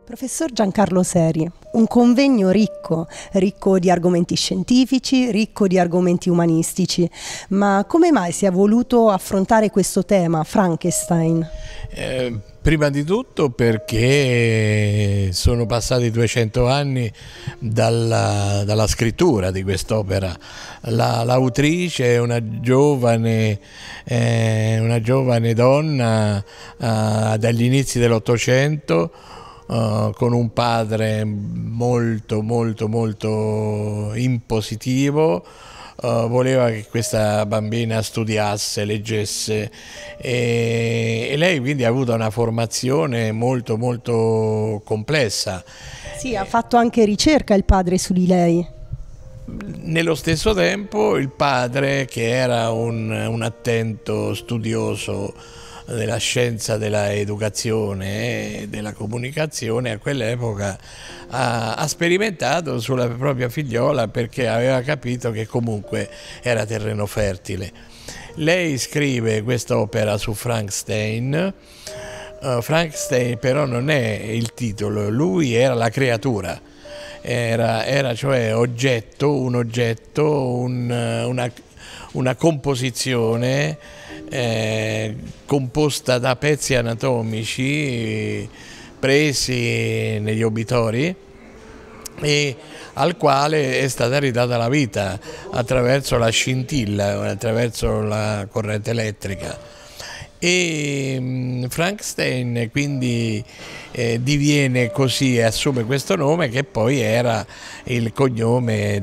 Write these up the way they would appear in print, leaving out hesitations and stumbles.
Professor Giancarlo Seri, un convegno ricco di argomenti scientifici, ricco di argomenti umanistici, ma come mai si è voluto affrontare questo tema, Frankenstein? Prima di tutto perché sono passati 200 anni dalla scrittura di quest'opera. L'autrice è una giovane donna dagli inizi dell'Ottocento, con un padre molto impositivo. Voleva che questa bambina studiasse, leggesse e lei quindi ha avuto una formazione molto complessa. Sì, ha fatto anche ricerca il padre su di lei. Nello stesso tempo il padre, che era un attento studioso della scienza dell'educazione e della comunicazione, a quell'epoca ha sperimentato sulla propria figliola, perché aveva capito che comunque era terreno fertile. Lei scrive quest'opera su Frankenstein. Frankenstein però non è il titolo, lui era la creatura, era cioè una composizione composta da pezzi anatomici presi negli obitori e al quale è stata ridata la vita attraverso la scintilla, attraverso la corrente elettrica. E Frankenstein quindi diviene così e assume questo nome, che poi era il cognome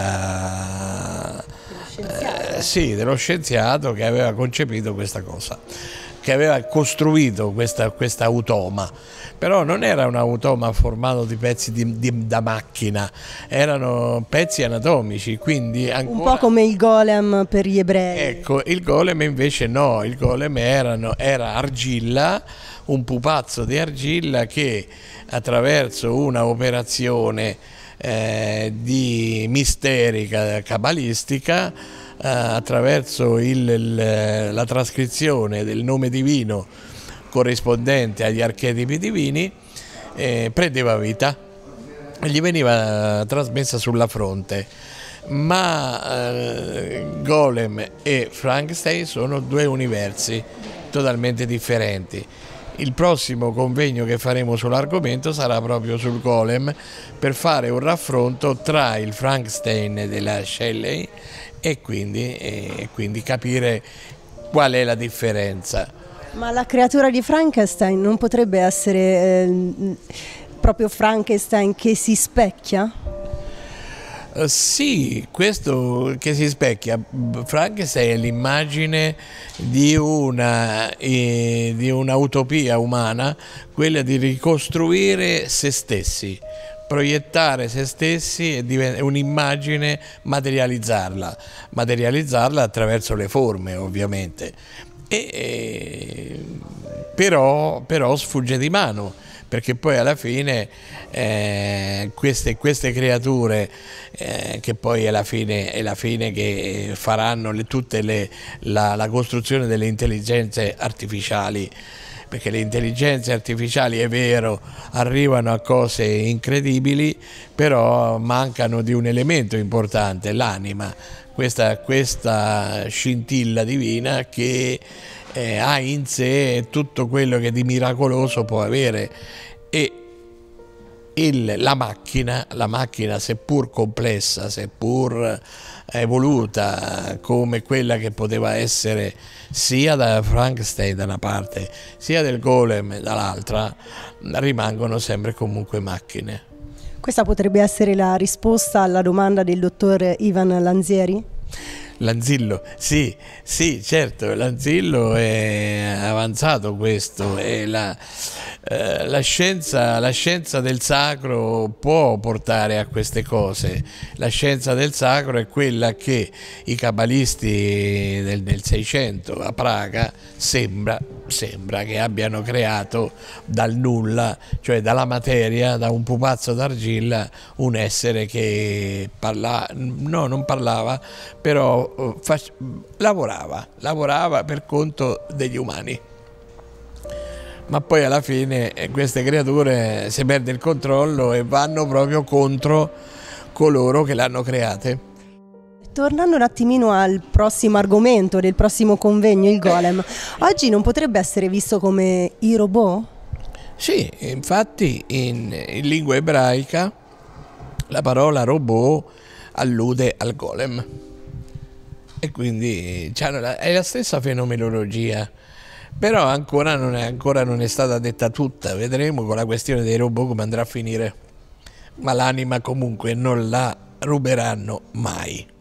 dello scienziato che aveva concepito questa cosa, che aveva costruito questa automa. Però non era un automa formato di pezzi da macchina, erano pezzi anatomici, quindi ancora... Un po' come il golem per gli ebrei. Ecco, il golem invece no, il golem era argilla, un pupazzo di argilla che attraverso una operazione di misterica cabalistica, attraverso la trascrizione del nome divino corrispondente agli archetipi divini, prendeva vita e gli veniva trasmessa sulla fronte. Ma Golem e Frankenstein sono due universi totalmente differenti. Il prossimo convegno che faremo sull'argomento sarà proprio sul Golem, per fare un raffronto tra il Frankenstein della Shelley e quindi capire qual è la differenza. Ma la creatura di Frankenstein non potrebbe essere proprio Frankenstein che si specchia? Sì, questo che si specchia. Frankenstein è l'immagine di un'utopia umana, quella di ricostruire se stessi, proiettare se stessi e un'immagine, materializzarla attraverso le forme, ovviamente. Però sfugge di mano, perché poi alla fine queste creature, che poi è la fine che faranno la costruzione delle intelligenze artificiali, perché le intelligenze artificiali, è vero, arrivano a cose incredibili, però mancano di un elemento importante, l'anima, questa scintilla divina che ha in sé tutto quello che di miracoloso può avere. E la macchina, seppur complessa, seppur evoluta come quella che poteva essere sia da Frankenstein da una parte, sia del Golem dall'altra, rimangono sempre comunque macchine. Questa potrebbe essere la risposta alla domanda del dottor Ivan Lanzieri? Lanzillo, sì, certo, Lanzillo è avanzato questo, e la scienza del sacro può portare a queste cose. La scienza del sacro è quella che i cabalisti del 600 a Praga sembra che abbiano creato dal nulla, cioè dalla materia, da un pupazzo d'argilla, un essere che non parlava, però lavorava per conto degli umani. ma poi alla fine queste creature si perde il controllo e vanno proprio contro coloro che l'hanno create. Tornando un attimino al prossimo argomento del prossimo convegno, il golem, oggi non potrebbe essere visto come i robot? Sì, infatti in lingua ebraica la parola robot allude al golem e quindi è la stessa fenomenologia, però ancora non è stata detta tutta. Vedremo con la questione dei robot come andrà a finire, ma l'anima comunque non la ruberanno mai.